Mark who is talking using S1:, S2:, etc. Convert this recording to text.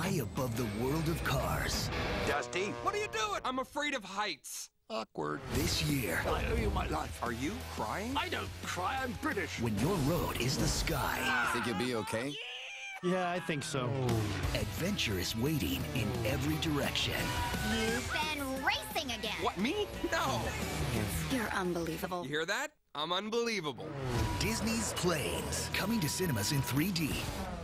S1: high above the world of cars.
S2: Dusty, what are you doing?
S3: I'm afraid of heights.
S2: Awkward.
S1: This year,
S2: I owe you my life.
S3: Are you crying?
S2: I don't cry, I'm British.
S1: when your road is the sky,
S4: Think you'll be okay?
S5: Yeah, I think so.
S1: adventure is waiting in every direction.
S6: You've been racing again.
S3: What, me? No.
S6: You're unbelievable.
S3: You hear that? I'm unbelievable.
S1: Disney's Planes, coming to cinemas in 3D.